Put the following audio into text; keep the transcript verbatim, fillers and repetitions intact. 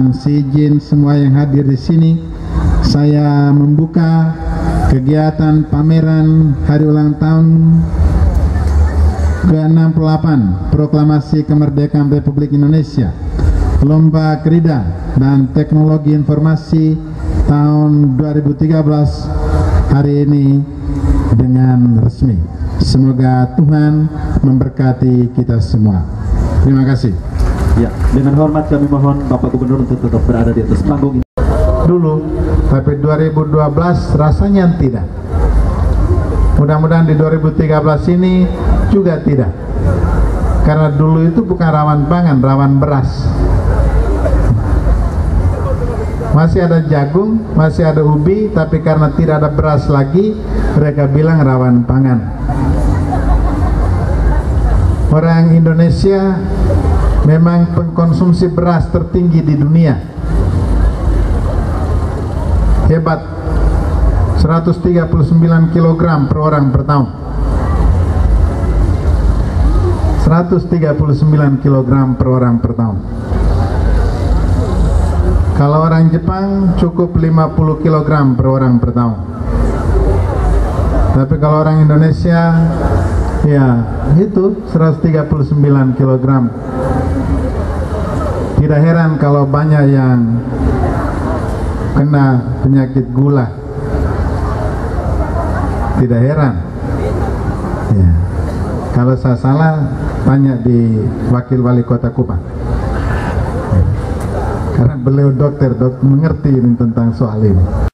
Dengan seizin semua yang hadir di sini, saya membuka kegiatan pameran hari ulang tahun ke enam puluh delapan Proklamasi Kemerdekaan Republik Indonesia, Lomba Krida dan Teknologi Informasi tahun dua ribu tiga belas hari ini dengan resmi. Semoga Tuhan memberkati kita semua. Terima kasih. Ya, dengan hormat kami mohon Bapak Gubernur untuk tetap berada di atas panggung ini. Dulu, tapi dua ribu dua belas rasanya tidak. Mudah-mudahan di dua ribu tiga belas ini juga tidak. Karena dulu itu bukan rawan pangan, rawan beras. Masih ada jagung, masih ada ubi, tapi karena tidak ada beras lagi, mereka bilang rawan pangan. Orang Indonesia memang pengkonsumsi beras tertinggi di dunia. Hebat, seratus tiga puluh sembilan kilogram per orang per tahun. seratus tiga puluh sembilan kilogram per orang per tahun. Kalau orang Jepang cukup lima puluh kilogram per orang per tahun. Tapi kalau orang Indonesia, ya itu seratus tiga puluh sembilan kilogram. Tidak heran kalau banyak yang kena penyakit gula. Tidak heran. Ya. Kalau saya salah, tanya di Wakil Wali Kota Kupang. Ya. Karena beliau dokter, dokter mengerti ini tentang soal ini.